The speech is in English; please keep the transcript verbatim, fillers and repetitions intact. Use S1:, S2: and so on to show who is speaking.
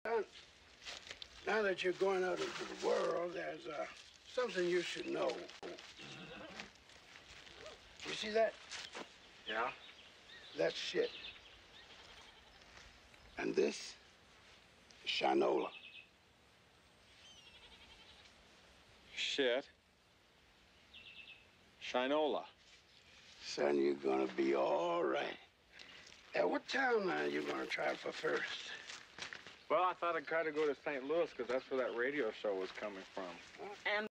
S1: Now that you're going out into the world, there's uh, something you should know. You see that?
S2: Yeah?
S1: That's shit. And this is Shinola.
S2: Shit. Shinola.
S1: Son, you're gonna be all right. Now, what town are you gonna try for first?
S2: Well, I thought I'd try to go to Saint Louis because that's where that radio show was coming from.
S1: Huh?
S2: And